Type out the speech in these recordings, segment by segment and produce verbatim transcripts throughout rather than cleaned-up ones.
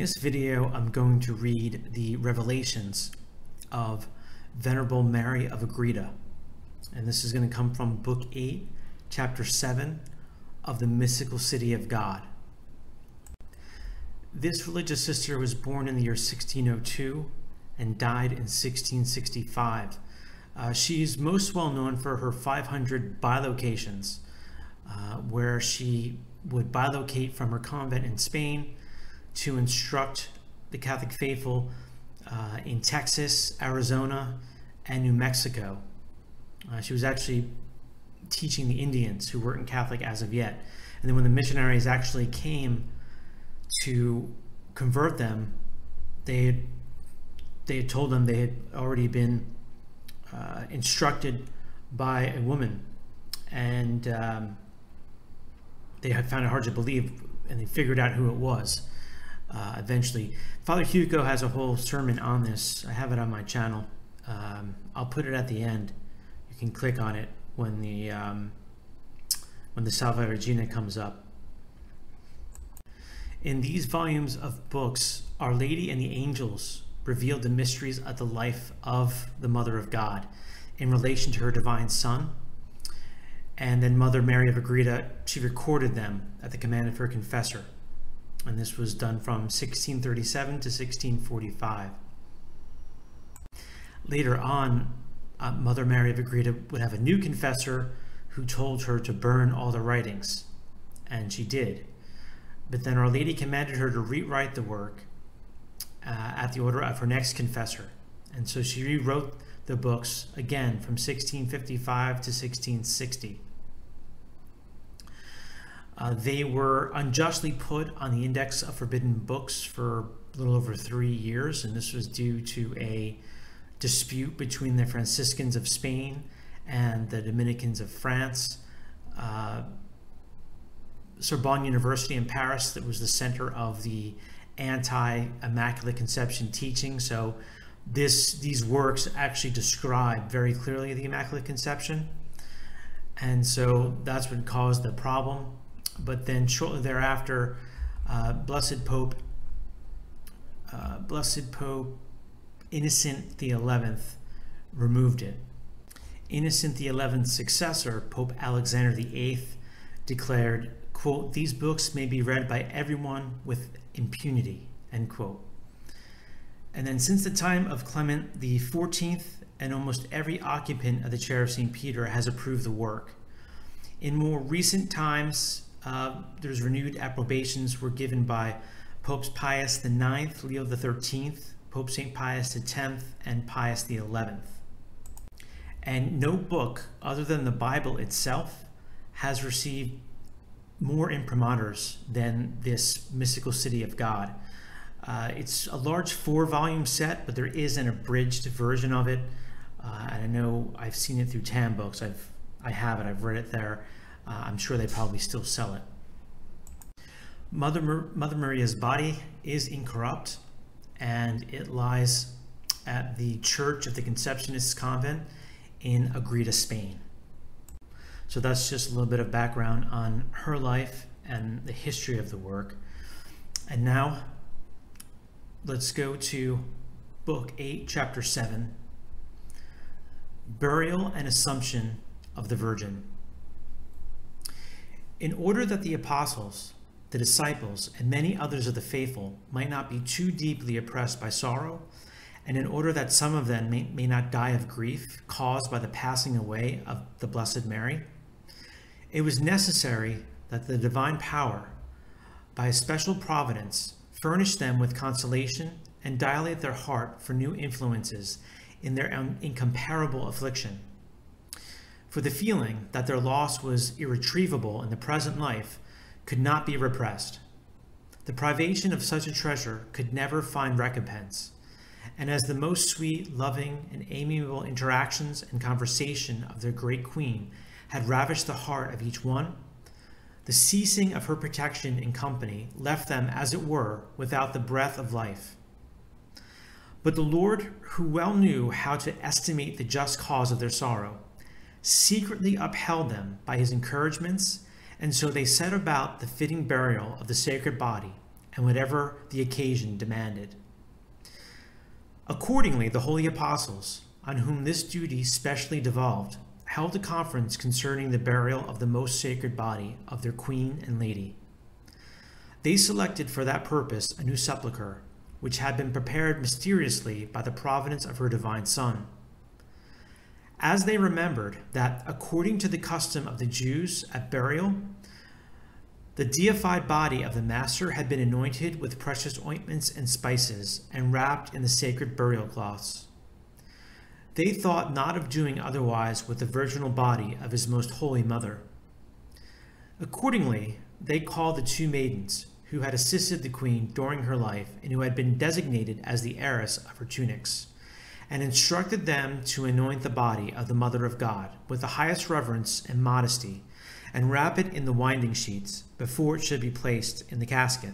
this video, I'm going to read the revelations of Venerable Mary of Agreda. And this is going to come from Book eight, Chapter seven of the Mystical City of God. This religious sister was born in the year sixteen oh two and died in sixteen sixty-five. Uh, she's most well known for her five hundred bilocations, uh, where she would bilocate from her convent in Spain to instruct the Catholic faithful uh, in Texas, Arizona, and New Mexico. Uh, she was actually teaching the Indians who weren't Catholic as of yet. And then when the missionaries actually came to convert them, they had, they had told them they had already been uh, instructed by a woman. And um, they had found it hard to believe, and they figured out who it was. Uh, eventually, Father Hugo has a whole sermon on this. I have it on my channel. Um, I'll put it at the end. You can click on it when the um, when the Salve Regina comes up. In these volumes of books, Our Lady and the Angels revealed the mysteries of the life of the Mother of God in relation to her divine Son. And then Mother Mary of Agreda, she recorded them at the command of her confessor. And this was done from sixteen thirty-seven to sixteen forty-five. Later on, uh, Mother Mary of Agreda would have a new confessor who told her to burn all the writings, and she did. But then Our Lady commanded her to rewrite the work uh, at the order of her next confessor. And so she rewrote the books again from sixteen fifty-five to sixteen sixty. Uh, they were unjustly put on the Index of Forbidden Books for a little over three years, and this was due to a dispute between the Franciscans of Spain and the Dominicans of France. Uh, Sorbonne University in Paris, that was the center of the anti-Immaculate Conception teaching. So this, these works actually describe very clearly the Immaculate Conception. And so that's what caused the problem. But then shortly thereafter, uh, Blessed Pope, uh, Blessed Pope Innocent the eleventh removed it. Innocent the eleventh's successor, Pope Alexander the eighth, declared, quote, "These books may be read by everyone with impunity," end quote. And then since the time of Clement the fourteenth, and almost every occupant of the chair of Saint Peter has approved the work. In more recent times, Uh, there's renewed approbations were given by Popes Pius the ninth, Leo the thirteenth, Pope Saint Pius the tenth, and Pius the eleventh. And no book other than the Bible itself has received more imprimaturs than this Mystical City of God. Uh, it's a large four-volume set, but there is an abridged version of it. Uh, and I know I've seen it through Tam Books. I've, I have it. I've read it there. Uh, I'm sure they probably still sell it. Mother, Mother Maria's body is incorrupt, and it lies at the Church of the Conceptionists Convent in Agreda, Spain. So that's just a little bit of background on her life and the history of the work. And now let's go to Book eight, Chapter seven, Burial and Assumption of the Virgin. In order that the apostles, the disciples, and many others of the faithful might not be too deeply oppressed by sorrow, and in order that some of them may, may not die of grief caused by the passing away of the Blessed Mary, it was necessary that the divine power, by a special providence, furnish them with consolation and dilate their heart for new influences in their incomparable affliction. For the feeling that their loss was irretrievable in the present life could not be repressed. The privation of such a treasure could never find recompense, and as the most sweet, loving, and amiable interactions and conversation of their great queen had ravished the heart of each one, the ceasing of her protection and company left them, as it were, without the breath of life. But the Lord, who well knew how to estimate the just cause of their sorrow, secretly upheld them by his encouragements, and so they set about the fitting burial of the sacred body, and whatever the occasion demanded. Accordingly, the holy apostles, on whom this duty specially devolved, held a conference concerning the burial of the most sacred body of their queen and lady. They selected for that purpose a new sepulchre, which had been prepared mysteriously by the providence of her divine Son. As they remembered that, according to the custom of the Jews at burial, the deified body of the Master had been anointed with precious ointments and spices and wrapped in the sacred burial cloths, they thought not of doing otherwise with the virginal body of his most holy mother. Accordingly, they called the two maidens who had assisted the queen during her life and who had been designated as the heiress of her tunics, and instructed them to anoint the body of the Mother of God with the highest reverence and modesty, and wrap it in the winding sheets before it should be placed in the casket.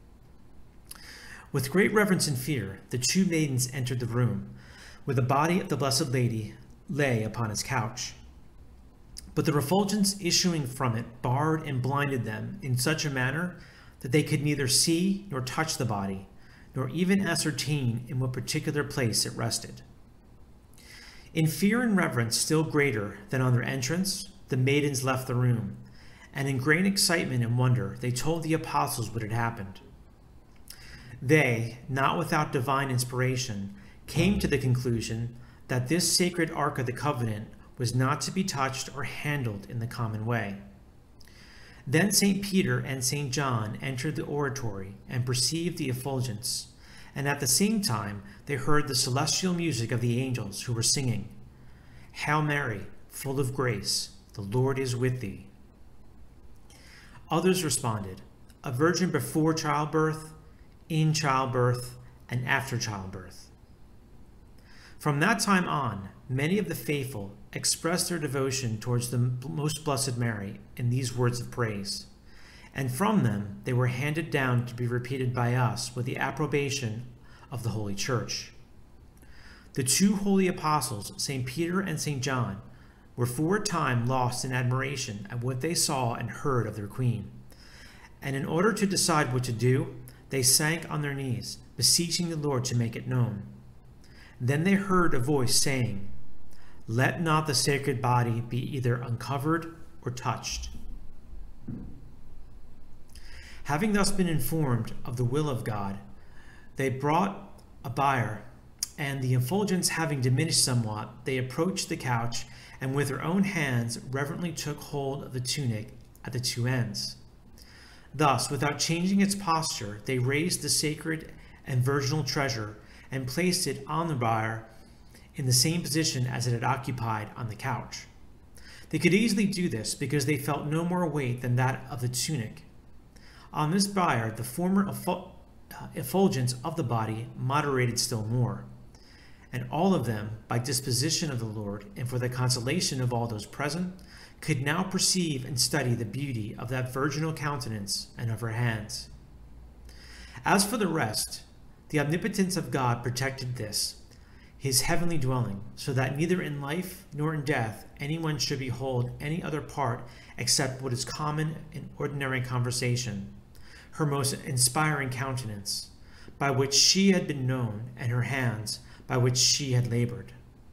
With great reverence and fear, the two maidens entered the room, where the body of the Blessed Lady lay upon its couch. But the refulgence issuing from it barred and blinded them in such a manner that they could neither see nor touch the body, nor even ascertain in what particular place it rested. In fear and reverence still greater than on their entrance, the maidens left the room, and in great excitement and wonder they told the apostles what had happened. They, not without divine inspiration, came to the conclusion that this sacred Ark of the Covenant was not to be touched or handled in the common way. Then Saint Peter and Saint John entered the oratory and perceived the effulgence, and at the same time they heard the celestial music of the angels who were singing, "Hail Mary, full of grace, the Lord is with thee." Others responded, "A virgin before childbirth, in childbirth, and after childbirth." From that time on, many of the faithful expressed their devotion towards the Most Blessed Mary in these words of praise, and from them they were handed down to be repeated by us with the approbation of the Holy Church. The two holy apostles, Saint Peter and Saint John, were for a time lost in admiration at what they saw and heard of their queen, and in order to decide what to do, they sank on their knees, beseeching the Lord to make it known. Then they heard a voice saying, "Let not the sacred body be either uncovered or touched." Having thus been informed of the will of God, they brought a bier, and the effulgence having diminished somewhat, they approached the couch, and with their own hands reverently took hold of the tunic at the two ends. Thus, without changing its posture, they raised the sacred and virginal treasure and placed it on the bier in the same position as it had occupied on the couch. They could easily do this because they felt no more weight than that of the tunic. On this bier, the former effulgence of the body moderated still more, and all of them, by disposition of the Lord and for the consolation of all those present, could now perceive and study the beauty of that virginal countenance and of her hands. As for the rest, the omnipotence of God protected this, his heavenly dwelling, so that neither in life nor in death anyone should behold any other part except what is common in ordinary conversation, her most inspiring countenance, by which she had been known, and her hands, by which she had labored.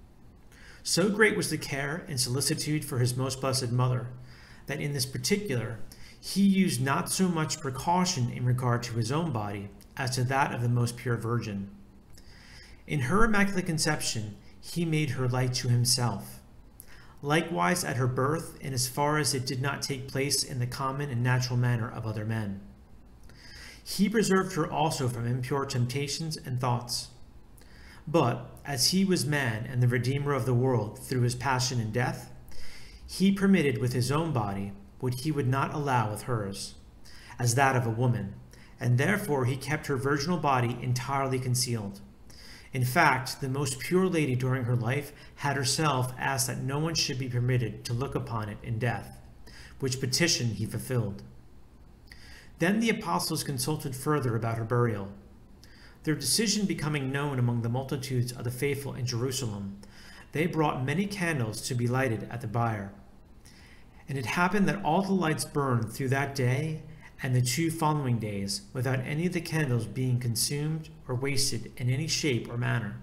So great was the care and solicitude for his most blessed mother, that in this particular he used not so much precaution in regard to his own body as to that of the most pure Virgin. In her immaculate conception, he made her like to himself. Likewise at her birth, and as far as it did not take place in the common and natural manner of other men. He preserved her also from impure temptations and thoughts. But, as he was man and the Redeemer of the world through his passion and death, he permitted with his own body what he would not allow with hers, as that of a woman, and therefore he kept her virginal body entirely concealed. In fact, the most pure lady during her life had herself asked that no one should be permitted to look upon it in death, which petition he fulfilled. Then the apostles consulted further about her burial. Their decision becoming known among the multitudes of the faithful in Jerusalem, they brought many candles to be lighted at the bier. And it happened that all the lights burned through that day, and the two following days, without any of the candles being consumed or wasted in any shape or manner.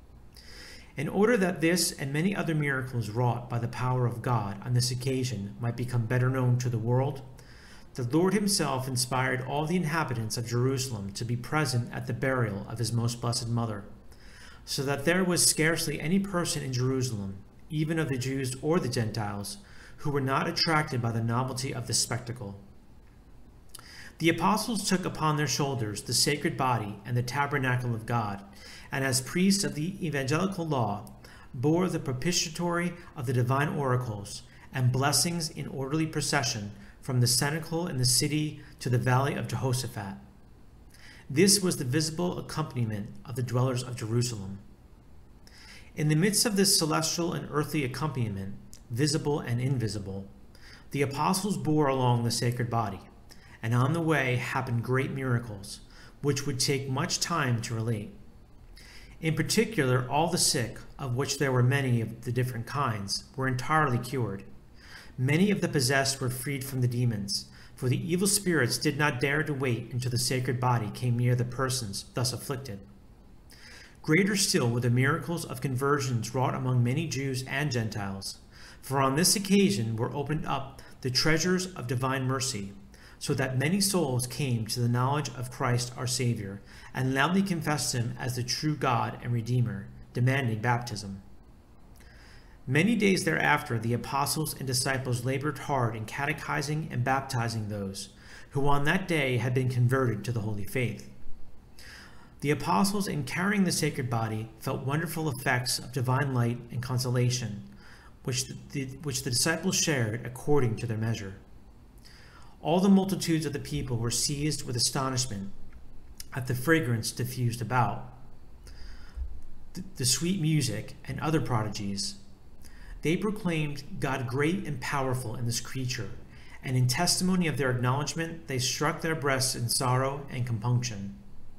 In order that this and many other miracles wrought by the power of God on this occasion might become better known to the world, the Lord himself inspired all the inhabitants of Jerusalem to be present at the burial of his most blessed mother, so that there was scarcely any person in Jerusalem, even of the Jews or the Gentiles, who were not attracted by the novelty of the spectacle. The apostles took upon their shoulders the sacred body and the tabernacle of God, and as priests of the evangelical law, bore the propitiatory of the divine oracles and blessings in orderly procession from the cenacle in the city to the valley of Jehoshaphat. This was the visible accompaniment of the dwellers of Jerusalem. In the midst of this celestial and earthly accompaniment, visible and invisible, the apostles bore along the sacred body, and on the way happened great miracles, which would take much time to relate. In particular, all the sick, of which there were many of the different kinds, were entirely cured. Many of the possessed were freed from the demons, for the evil spirits did not dare to wait until the sacred body came near the persons thus afflicted. Greater still were the miracles of conversions wrought among many Jews and Gentiles, for on this occasion were opened up the treasures of divine mercy, so that many souls came to the knowledge of Christ our Savior, and loudly confessed him as the true God and Redeemer, demanding baptism. Many days thereafter, the apostles and disciples labored hard in catechizing and baptizing those who on that day had been converted to the holy faith. The apostles, in carrying the sacred body, felt wonderful effects of divine light and consolation, which the, which the disciples shared according to their measure. All the multitudes of the people were seized with astonishment at the fragrance diffused about, the, the sweet music, and other prodigies. They proclaimed God great and powerful in this creature, and in testimony of their acknowledgement, they struck their breasts in sorrow and compunction.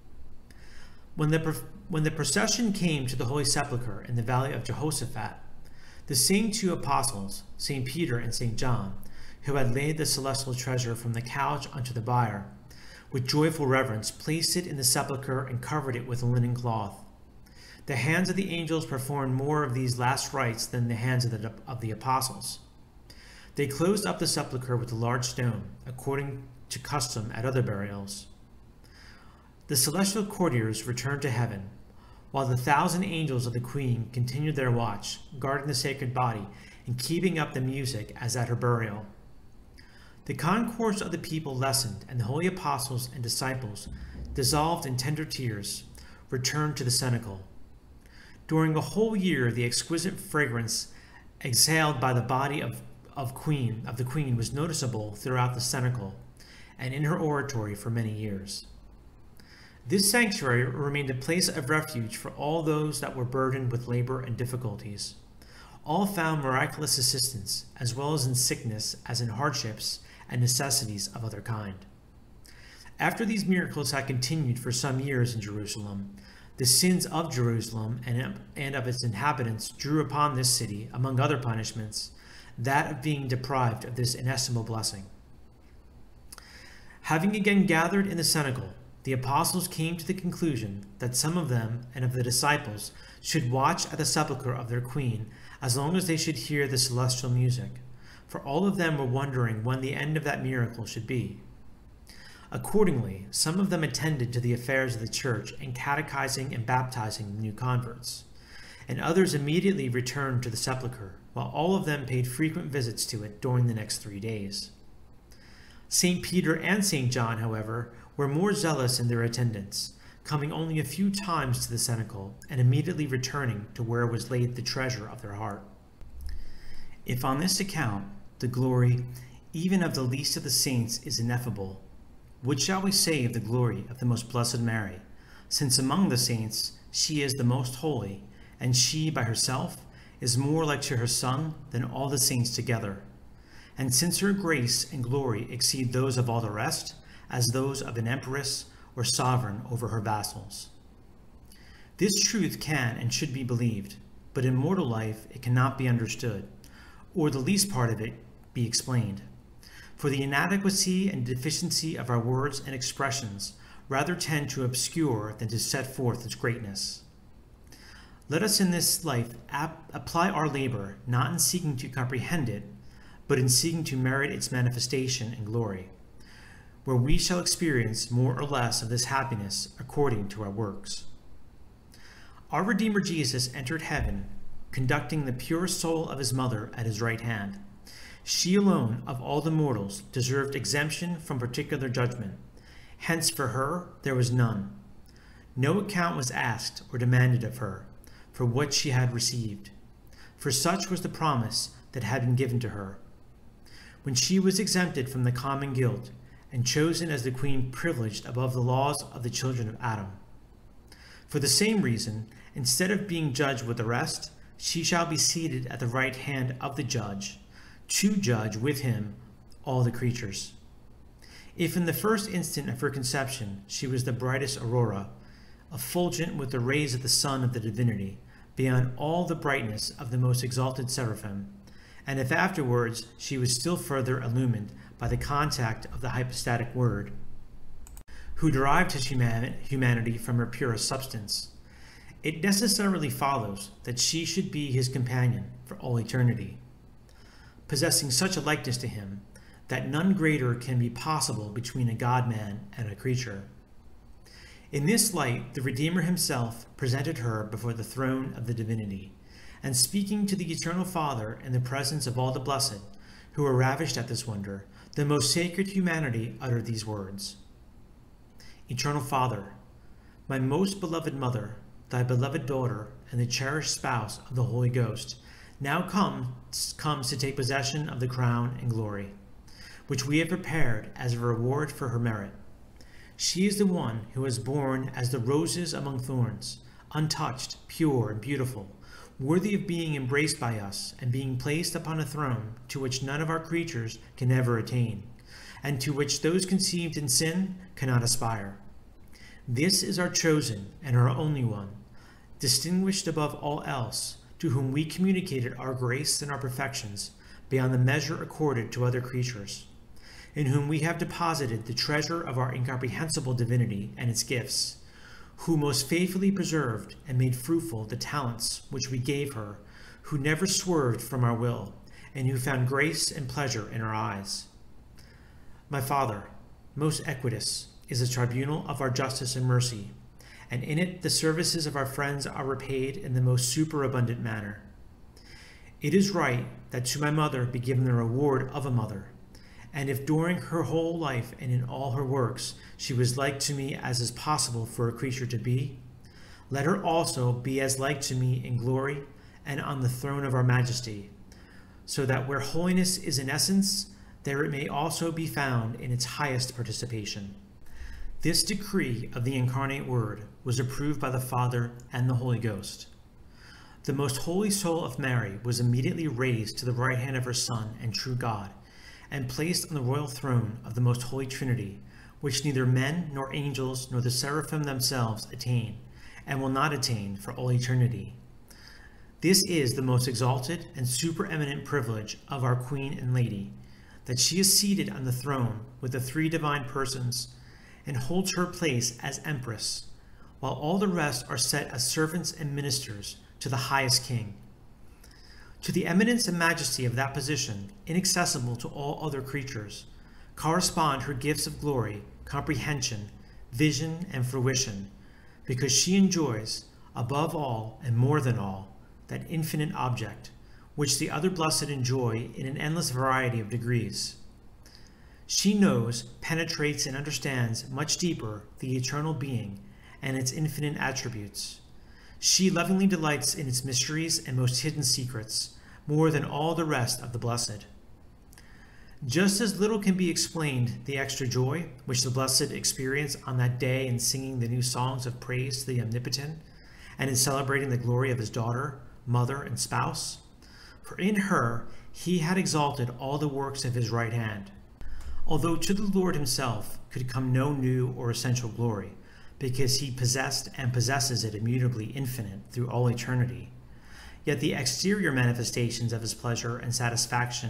When the, when the procession came to the Holy Sepulchre in the valley of Jehoshaphat, the same two apostles, Saint Peter and Saint John, who had laid the celestial treasure from the couch unto the bier, with joyful reverence placed it in the sepulchre and covered it with a linen cloth. The hands of the angels performed more of these last rites than the hands of the, of the apostles. They closed up the sepulchre with a large stone, according to custom at other burials. The celestial courtiers returned to heaven, while the thousand angels of the Queen continued their watch, guarding the sacred body and keeping up the music as at her burial. The concourse of the people lessened, and the holy apostles and disciples, dissolved in tender tears, returned to the cenacle. During a whole year, the exquisite fragrance exhaled by the body of, of, queen, of the Queen was noticeable throughout the cenacle and in her oratory for many years. This sanctuary remained a place of refuge for all those that were burdened with labor and difficulties. All found miraculous assistance, as well as in sickness as in hardships and necessities of other kind. After these miracles had continued for some years in Jerusalem, the sins of Jerusalem and of its inhabitants drew upon this city, among other punishments, that of being deprived of this inestimable blessing. Having again gathered in the cenacle, the apostles came to the conclusion that some of them and of the disciples should watch at the sepulchre of their Queen as long as they should hear the celestial music, for all of them were wondering when the end of that miracle should be. Accordingly, some of them attended to the affairs of the church in catechizing and baptizing the new converts, and others immediately returned to the sepulchre, while all of them paid frequent visits to it during the next three days. Saint Peter and Saint John, however, were more zealous in their attendance, coming only a few times to the cenacle and immediately returning to where was laid the treasure of their heart. If on this account the glory even of the least of the saints is ineffable, what shall we say of the glory of the most blessed Mary, since among the saints she is the most holy, and she by herself is more like to her Son than all the saints together? And since her grace and glory exceed those of all the rest, as those of an empress or sovereign over her vassals. This truth can and should be believed, but in mortal life it cannot be understood, or the least part of it be explained. For the inadequacy and deficiency of our words and expressions rather tend to obscure than to set forth its greatness. Let us in this life ap- apply our labor not in seeking to comprehend it, but in seeking to merit its manifestation and glory, where we shall experience more or less of this happiness according to our works. Our Redeemer Jesus entered heaven, conducting the pure soul of his mother at his right hand. She alone of all the mortals deserved exemption from particular judgment. Hence for her there was none. No account was asked or demanded of her for what she had received, for such was the promise that had been given to her. When she was exempted from the common guilt and chosen as the queen privileged above the laws of the children of Adam. For the same reason, instead of being judged with the rest, she shall be seated at the right hand of the judge, to judge with him all the creatures. If in the first instant of her conception she was the brightest aurora, effulgent with the rays of the sun of the divinity, beyond all the brightness of the most exalted seraphim, and if afterwards she was still further illumined by the contact of the hypostatic Word, who derived his humanity from her purest substance, it necessarily follows that she should be his companion for all eternity, possessing such a likeness to him that none greater can be possible between a God-man and a creature. In this light, the Redeemer himself presented her before the throne of the divinity, and speaking to the Eternal Father in the presence of all the blessed, who were ravished at this wonder, the most sacred humanity uttered these words: Eternal Father, my most beloved mother, thy beloved daughter, and the cherished spouse of the Holy Ghost, now comes, comes to take possession of the crown and glory, which we have prepared as a reward for her merit. She is the one who was born as the roses among thorns, untouched, pure, and beautiful, worthy of being embraced by us and being placed upon a throne to which none of our creatures can ever attain, and to which those conceived in sin cannot aspire. This is our chosen and our only one, distinguished above all else, to whom we communicated our grace and our perfections beyond the measure accorded to other creatures, in whom we have deposited the treasure of our incomprehensible divinity and its gifts, who most faithfully preserved and made fruitful the talents which we gave her, who never swerved from our will, and who found grace and pleasure in our eyes. My Father, most equitous, is the tribunal of our justice and mercy, and in it the services of our friends are repaid in the most superabundant manner. It is right that to my mother be given the reward of a mother, and if during her whole life and in all her works she was like to me as is possible for a creature to be, let her also be as like to me in glory and on the throne of our majesty, so that where holiness is in essence, there it may also be found in its highest participation. This decree of the incarnate Word was approved by the Father and the Holy Ghost. The most holy soul of Mary was immediately raised to the right hand of her Son and true God, and placed on the royal throne of the most holy Trinity, which neither men nor angels nor the seraphim themselves attain, and will not attain for all eternity. This is the most exalted and supereminent privilege of our Queen and Lady, that she is seated on the throne with the three divine persons, and holds her place as Empress, while all the rest are set as servants and ministers to the highest King. To the eminence and majesty of that position, inaccessible to all other creatures, correspond her gifts of glory, comprehension, vision, and fruition, because she enjoys, above all and more than all, that infinite object, which the other blessed enjoy in an endless variety of degrees. She knows, penetrates, and understands much deeper the eternal being and its infinite attributes. She lovingly delights in its mysteries and most hidden secrets, more than all the rest of the blessed. Just as little can be explained the extra joy which the blessed experience on that day in singing the new songs of praise to the Omnipotent, and in celebrating the glory of his daughter, mother, and spouse. For in her he had exalted all the works of his right hand. Although to the Lord himself could come no new or essential glory, because he possessed and possesses it immutably infinite through all eternity, yet the exterior manifestations of his pleasure and satisfaction,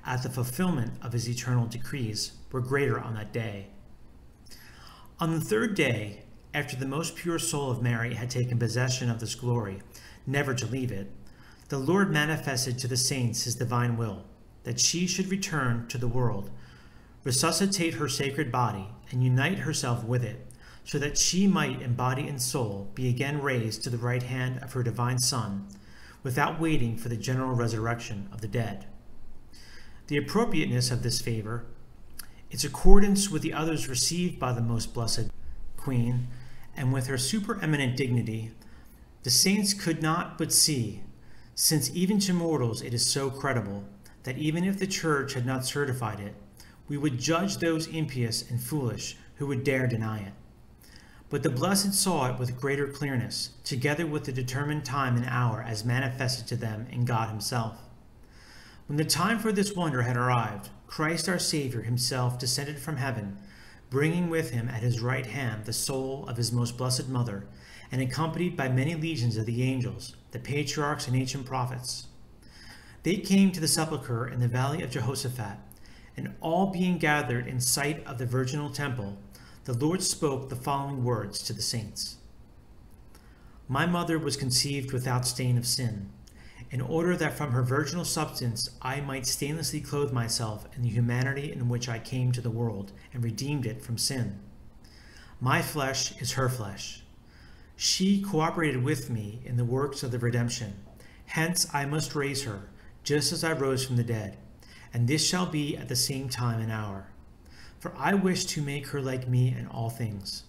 at the fulfillment of his eternal decrees were greater on that day. On the third day, after the most pure soul of Mary had taken possession of this glory, never to leave it, the Lord manifested to the saints his divine will, that she should return to the world, resuscitate her sacred body, and unite herself with it, so that she might in body and soul be again raised to the right hand of her divine Son, without waiting for the general resurrection of the dead. The appropriateness of this favor, its accordance with the others received by the most blessed Queen, and with her supereminent dignity, the saints could not but see, since even to mortals it is so credible, that even if the Church had not certified it, we would judge those impious and foolish who would dare deny it. But the blessed saw it with greater clearness, together with the determined time and hour as manifested to them in God himself. When the time for this wonder had arrived, Christ our Savior himself descended from heaven, bringing with him at his right hand the soul of his most blessed mother, and accompanied by many legions of the angels, the patriarchs and ancient prophets. They came to the sepulchre in the valley of Jehoshaphat, and all being gathered in sight of the virginal temple, the Lord spoke the following words to the saints. My mother was conceived without stain of sin, in order that from her virginal substance I might stainlessly clothe myself in the humanity in which I came to the world and redeemed it from sin. My flesh is her flesh. She cooperated with me in the works of the redemption. Hence I must raise her, just as I rose from the dead, and this shall be at the same time and hour. For I wish to make her like me in all things.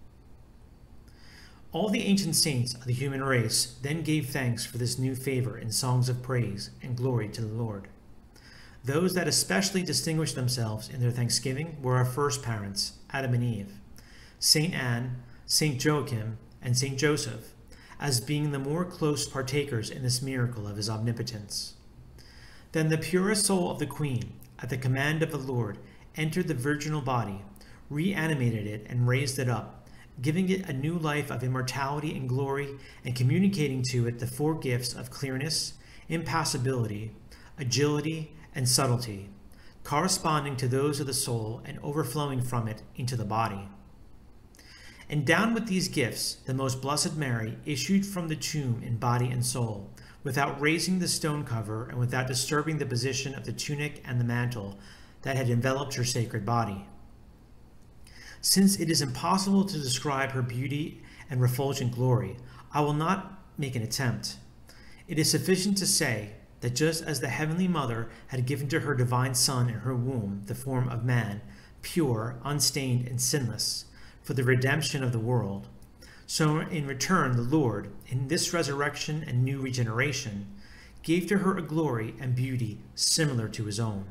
All the ancient saints of the human race then gave thanks for this new favor in songs of praise and glory to the Lord. Those that especially distinguished themselves in their thanksgiving were our first parents, Adam and Eve, Saint Anne, Saint Joachim, and Saint Joseph, as being the more close partakers in this miracle of his omnipotence. Then the purest soul of the Queen, at the command of the Lord, entered the virginal body, reanimated it, and raised it up, giving it a new life of immortality and glory, and communicating to it the four gifts of clearness, impassibility, agility, and subtlety, corresponding to those of the soul and overflowing from it into the body. Endowed with these gifts, the most blessed Mary issued from the tomb in body and soul, without raising the stone cover and without disturbing the position of the tunic and the mantle that had enveloped her sacred body. Since it is impossible to describe her beauty and refulgent glory, I will not make an attempt. It is sufficient to say that just as the Heavenly Mother had given to her divine Son in her womb the form of man, pure, unstained, and sinless, for the redemption of the world, so in return the Lord, in this resurrection and new regeneration, gave to her a glory and beauty similar to his own.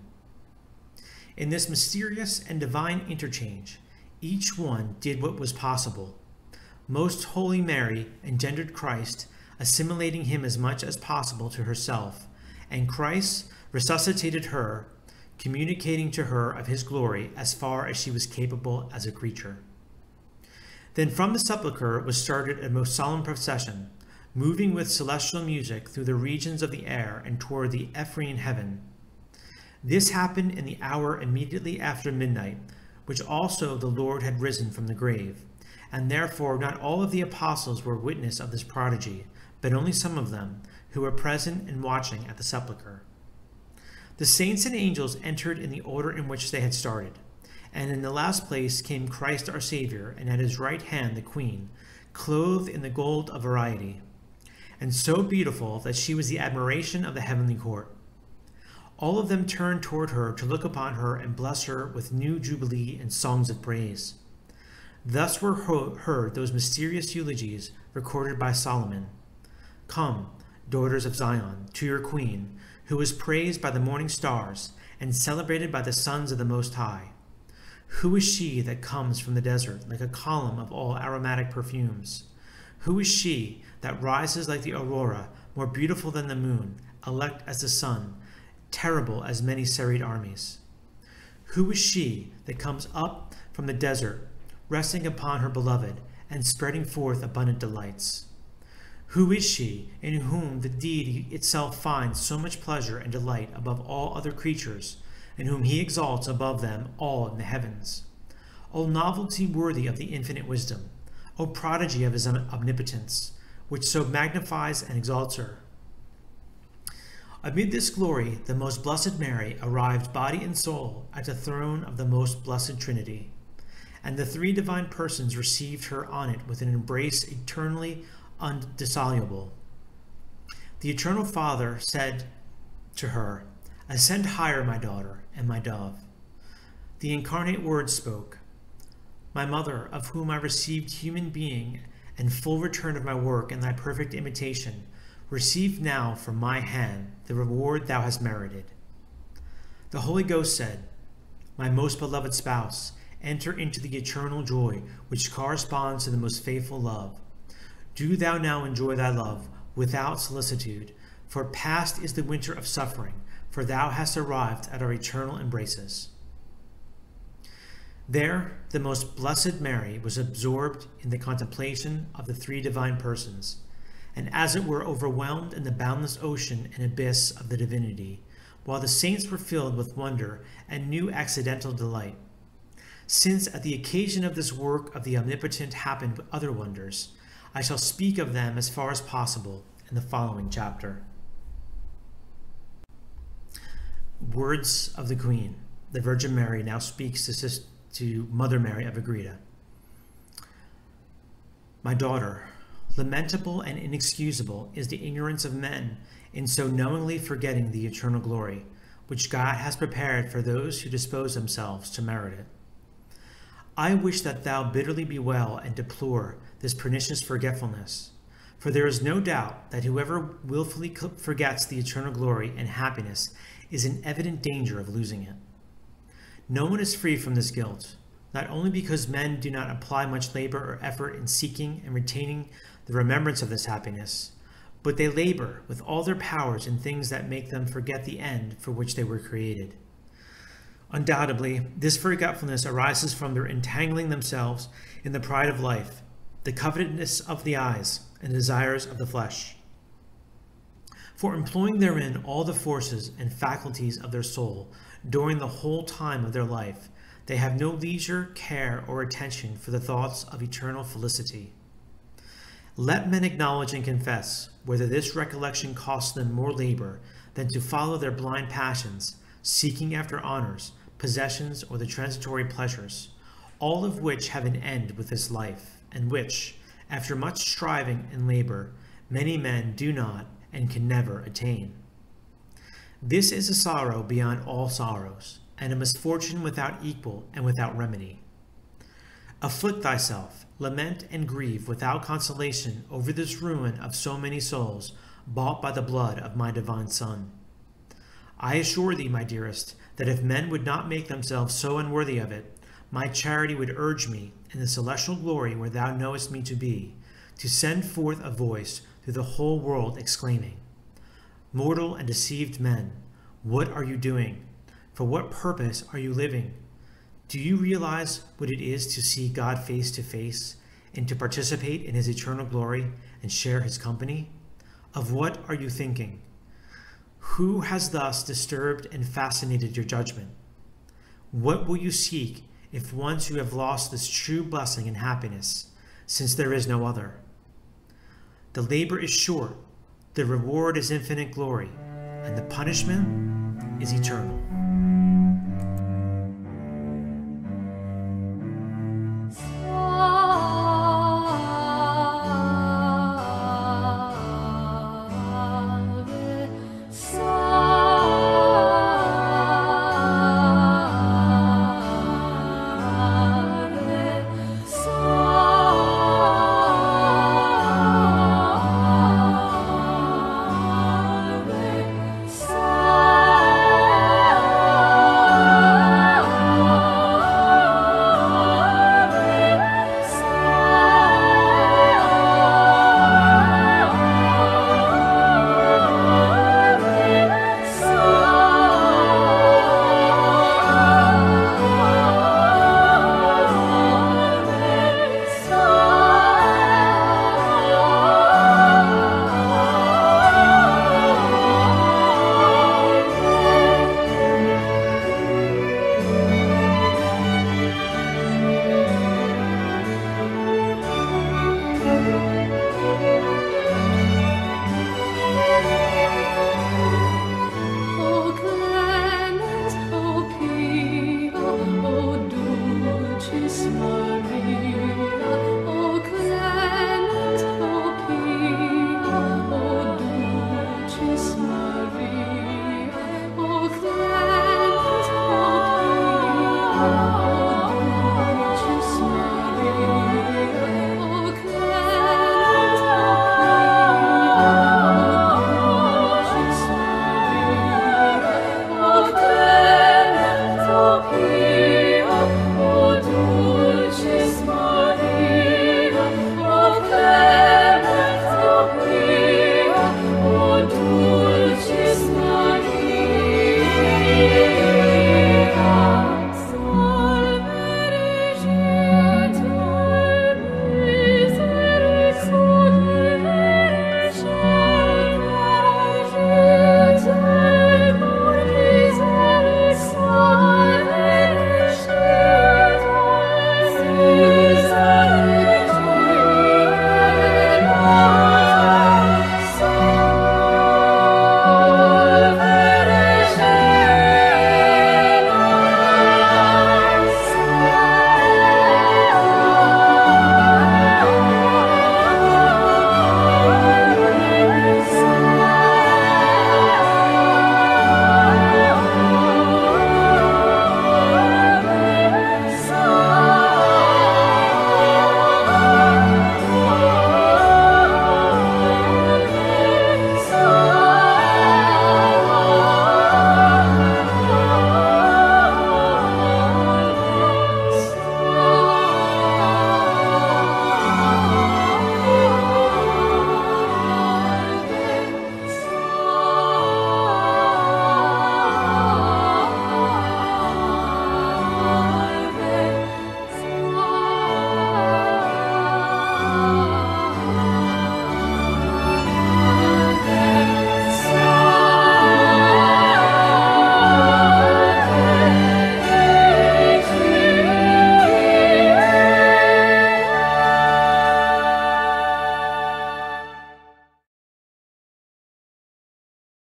In this mysterious and divine interchange, each one did what was possible. Most Holy Mary engendered Christ, assimilating him as much as possible to herself, and Christ resuscitated her, communicating to her of his glory as far as she was capable as a creature. Then from the sepulchre was started a most solemn procession, moving with celestial music through the regions of the air and toward the Ephraim heaven. This happened in the hour immediately after midnight, which also the Lord had risen from the grave, and therefore not all of the apostles were witness of this prodigy, but only some of them, who were present and watching at the sepulchre. The saints and angels entered in the order in which they had started, and in the last place came Christ our Savior, and at his right hand the Queen, clothed in the gold of variety, and so beautiful that she was the admiration of the heavenly court. All of them turned toward her to look upon her and bless her with new jubilee and songs of praise. Thus were heard those mysterious eulogies recorded by Solomon. Come, daughters of Zion, to your Queen, who is praised by the morning stars and celebrated by the sons of the Most High. Who is she that comes from the desert like a column of all aromatic perfumes? Who is she that rises like the aurora, more beautiful than the moon, elect as the sun, terrible as many serried armies? Who is she that comes up from the desert, resting upon her beloved, and spreading forth abundant delights? Who is she in whom the deity itself finds so much pleasure and delight above all other creatures, and whom he exalts above them all in the heavens? O novelty worthy of the infinite wisdom! O prodigy of his omnipotence, which so magnifies and exalts her! Amid this glory, the most blessed Mary arrived body and soul at the throne of the most blessed Trinity, and the three divine persons received her on it with an embrace eternally undissoluble. The Eternal Father said to her, "Ascend higher, my daughter and my dove." The incarnate Word spoke, "My mother, of whom I received human being and full return of my work in thy perfect imitation, receive now from my hand the reward thou hast merited." The Holy Ghost said, "My most beloved spouse, enter into the eternal joy which corresponds to the most faithful love. Do thou now enjoy thy love without solicitude, for past is the winter of suffering, for thou hast arrived at our eternal embraces." There, the most blessed Mary was absorbed in the contemplation of the three divine persons, and as it were overwhelmed in the boundless ocean and abyss of the divinity, while the saints were filled with wonder and new accidental delight. Since at the occasion of this work of the Omnipotent happened other wonders, I shall speak of them as far as possible in the following chapter. Words of the Queen. The Virgin Mary now speaks to, Sis to Mother Mary of Agreda. "My daughter, lamentable and inexcusable is the ignorance of men in so knowingly forgetting the eternal glory, which God has prepared for those who dispose themselves to merit it. I wish that thou bitterly bewail and deplore this pernicious forgetfulness, for there is no doubt that whoever willfully forgets the eternal glory and happiness is in evident danger of losing it. No one is free from this guilt, not only because men do not apply much labor or effort in seeking and retaining the remembrance of this happiness, but they labor with all their powers in things that make them forget the end for which they were created. Undoubtedly, this forgetfulness arises from their entangling themselves in the pride of life, the covetousness of the eyes, and the desires of the flesh. For employing therein all the forces and faculties of their soul during the whole time of their life, they have no leisure, care, or attention for the thoughts of eternal felicity. Let men acknowledge and confess whether this recollection costs them more labor than to follow their blind passions, seeking after honors, possessions, or the transitory pleasures, all of which have an end with this life, and which, after much striving and labor, many men do not and can never attain. This is a sorrow beyond all sorrows, and a misfortune without equal and without remedy. Afflict thyself, lament and grieve without consolation over this ruin of so many souls bought by the blood of my divine Son. I assure thee, my dearest, that if men would not make themselves so unworthy of it, my charity would urge me, in the celestial glory where thou knowest me to be, to send forth a voice through the whole world exclaiming, Mortal and deceived men, what are you doing? For what purpose are you living? Do you realize what it is to see God face to face and to participate in his eternal glory and share his company? Of what are you thinking? Who has thus disturbed and fascinated your judgment? What will you seek if once you have lost this true blessing and happiness, since there is no other? The labor is short, the reward is infinite glory, and the punishment is eternal.